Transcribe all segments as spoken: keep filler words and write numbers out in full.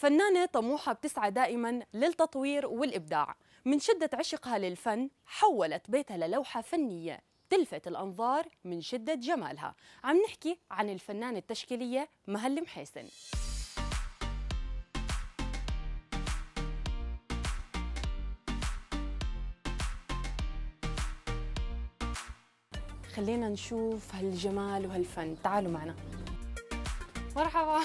فنانة طموحة بتسعى دائما للتطوير والإبداع. من شدة عشقها للفن حولت بيتها للوحة فنية تلفت الأنظار من شدة جمالها. عم نحكي عن الفنانة التشكيلية مهل محيسن. خلينا نشوف هالجمال وهالفن، تعالوا معنا. مرحبا.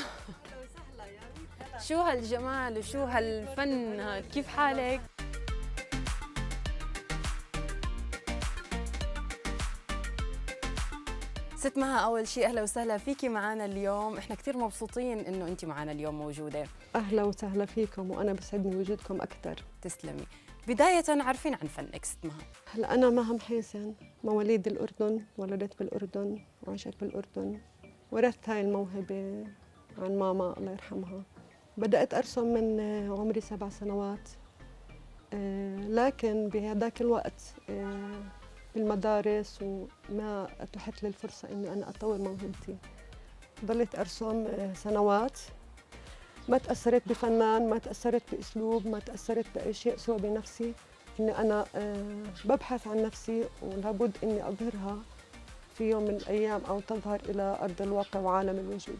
شو هالجمال وشو هالفن، كيف حالك؟ ست مها، أول شيء أهلا وسهلا فيكي معنا اليوم، إحنا كثير مبسوطين إنه أنت معنا اليوم موجودة. أهلا وسهلا فيكم وأنا بسعدني وجودكم أكثر. تسلمي. بداية عارفين عن فنك ست مها؟ هلا أنا مها محيسن، مواليد الأردن، ولدت بالأردن وعشت بالأردن، ورثت هاي الموهبة عن ماما الله يرحمها. بدأت أرسم من عمري سبع سنوات، لكن بهذاك الوقت بالمدارس وما أتاحت لي الفرصة إني أنا أطور موهبتي. ضليت أرسم سنوات، ما تأثرت بفنان، ما تأثرت بأسلوب، ما تأثرت بأي شيء سوى بنفسي، إني أنا ببحث عن نفسي ولابد إني أظهرها في يوم من الأيام أو تظهر إلى أرض الواقع وعالم الوجود.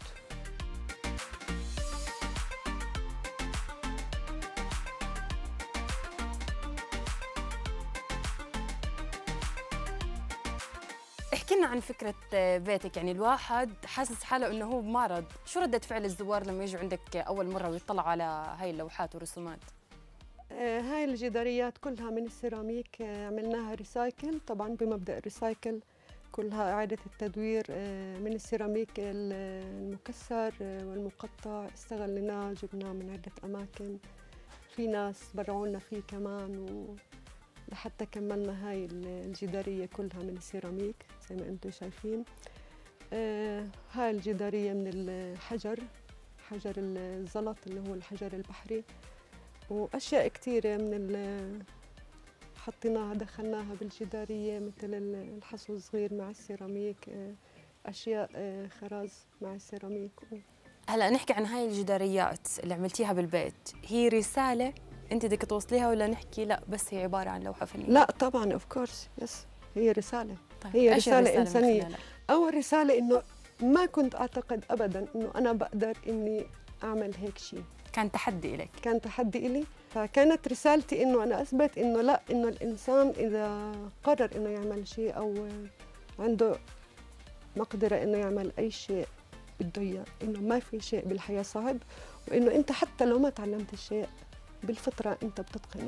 احكي لنا عن فكرة بيتك، يعني الواحد حاسس حاله انه هو بمعرض، شو ردة فعل الزوار لما يجوا عندك اول مرة ويطلعوا على هاي اللوحات والرسومات؟ آه هاي الجداريات كلها من السيراميك، آه عملناها ريسايكل، طبعا بمبدأ الريسايكل كلها إعادة التدوير آه من السيراميك المكسر آه والمقطع، استغليناه جبناه من عدة أماكن، في ناس برعونا فيه كمان و لحتى كملنا هاي الجدارية كلها من السيراميك زي ما انتم شايفين. آه هاي الجدارية من الحجر، حجر الزلط اللي هو الحجر البحري، وأشياء كثيرة من حطيناها دخلناها بالجدارية، مثل الحصو الصغير مع السيراميك، آه أشياء آه خراز مع السيراميك. هلا نحكي عن هاي الجداريات اللي عملتيها بالبيت، هي رسالة انت بدك توصليها ولا نحكي لا بس هي عباره عن لوحه فنيه؟ لا طبعا اوف كورس يس، هي رساله. طيب. هي رساله, رسالة انسانيه. اول رساله انه ما كنت اعتقد ابدا انه انا بقدر اني اعمل هيك شيء، كان تحدي لك. كان تحدي إلي، فكانت رسالتي انه انا اثبت انه لا، انه الانسان اذا قرر انه يعمل شيء او عنده مقدره انه يعمل اي شيء بده اياه، انه ما في شيء بالحياه صعب، وانه انت حتى لو ما تعلمت الشيء بالفطرة أنت بتتقنه.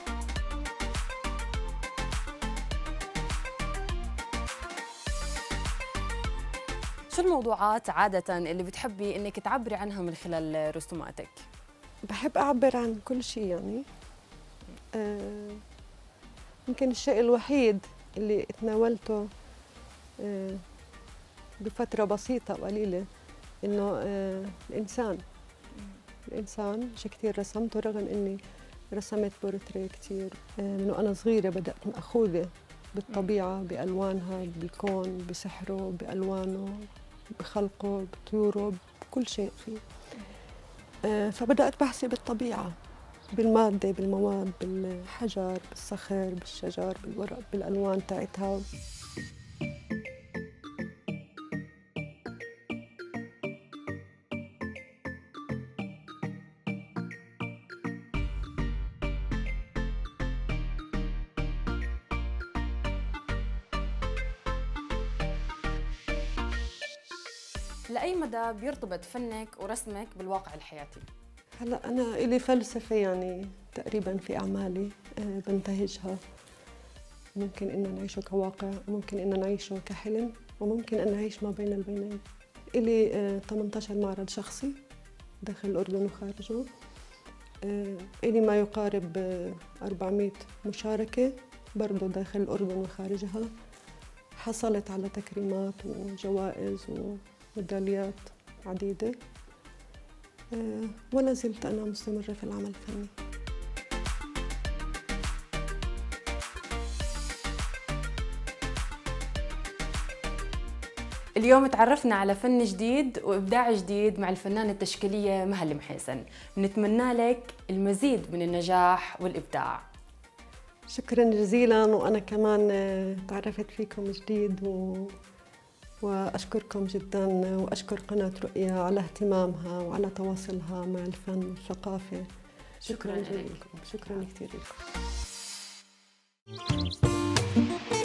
شو الموضوعات عادة اللي بتحبي إنك تعبري عنها من خلال رسوماتك؟ بحب أعبر عن كل شيء يعني. آه يمكن الشيء الوحيد اللي تناولته آه بفترة بسيطة وقليلة إنه آه الإنسان الإنسان شيء كثير رسمته، رغم إني رسمت بورتريه كثير من وأنا صغيرة. بدأت مأخوذة بالطبيعة، بألوانها، بالكون، بسحره، بألوانه، بخلقه، بطيوره، بكل شيء فيه. فبدأت بحثي بالطبيعة، بالمادة، بالمواد، بالحجر، بالصخر، بالشجر، بالورق، بالألوان تاعتها. لأي مدى بيرتبط فنك ورسمك بالواقع الحياتي؟ هلا أنا إلي فلسفة يعني تقريبا في أعمالي أه بنتهجها، ممكن إن نعيشه كواقع، ممكن إن نعيشه كحلم، وممكن أن نعيش ما بين البينين. إلي أه ثمانية عشر معرض شخصي داخل الأردن وخارجه، أه إلي ما يقارب أربعمئة مشاركة برضه داخل الأردن وخارجها. حصلت على تكريمات وجوائز وميداليات عديدة، أه ولا زلت أنا مستمرة في العمل الفني. اليوم تعرفنا على فن جديد وإبداع جديد مع الفنانة التشكيلية مها المحيسن. نتمنى لك المزيد من النجاح والإبداع. شكرا جزيلا، وأنا كمان تعرفت فيكم جديد و... وأشكركم جدا، وأشكر قناة رؤيا على اهتمامها وعلى تواصلها مع الفن والثقافة. شكرا, شكرا لكم. شكرا كثير لكم.